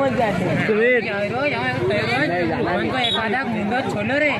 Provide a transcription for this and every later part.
पहुंच जाते हैं। उनको एक आधा मुंडो छोलो रे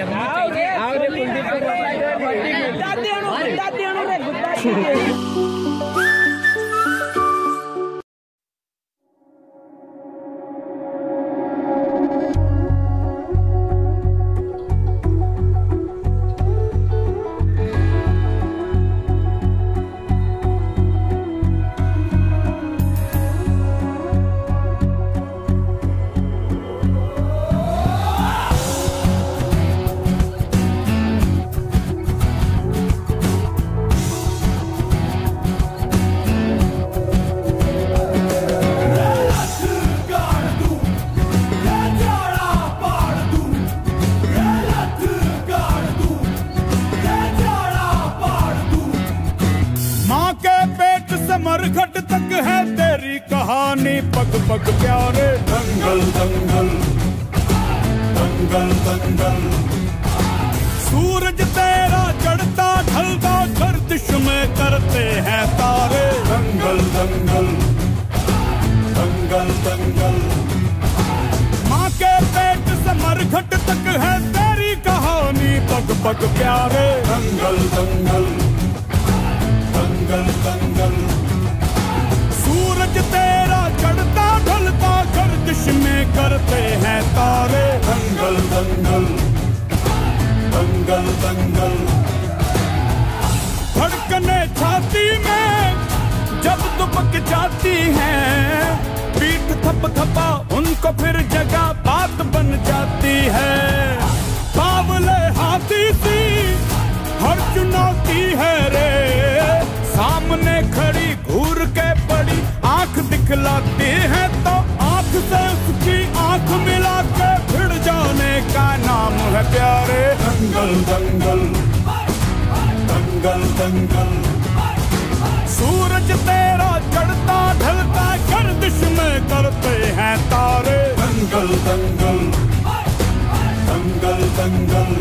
मरघट तक है तेरी कहानी, पग पग प्यारे। दंगल दंगल दंगल दंगल, सूरज तेरा चढ़ता ढलता गर्दिश में करते हैं तारे। दंगल दंगल दंगल दंगल, माँ के पेट से मरघट तक है तेरी कहानी, पग पग प्यारे। दंगल दंगल दंगल दंगल, सूरज तेरा चढ़ता ढलता गर्दिश में करते हैं तारे। दंगल दंगल दंगल दंगल, धड़कने छाती में जब दुबक जाती हैं, पीठ थप थपा उनको फिर जगह बात बन जाती है। बावले हाथी सी हर चुनौती है रे, सामने खड़ी घूर के बड़ी आंख दिखलाती है, तो आंख से उसकी आंख मिला के भिड़ जाने का नाम है प्यारे। दंगल दंगल दंगल दंगल, सूरज तेरा चढ़ता ढलता गर्दिश में करते हैं तारे। दंगल दंगल दंगल दंगल,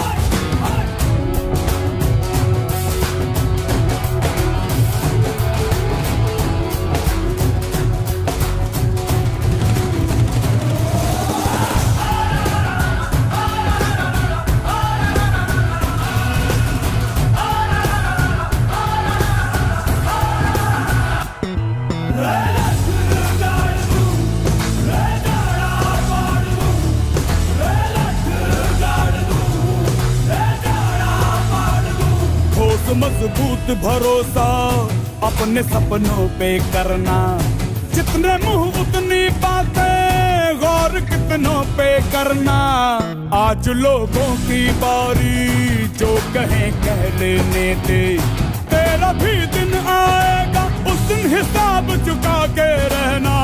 मजबूत भरोसा अपने सपनों पे करना, जितने मुंह उतनी बातें, गौर कितनों पे करना। आज लोगों की बारी, जो कहें कह लेने दे, तेरा भी दिन आएगा उस दिन हिसाब चुका के रहना।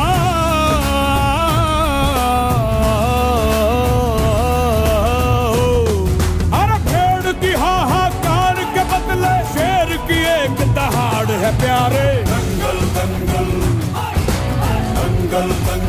है प्यारे। दंगल दंगल दंगल दंगल।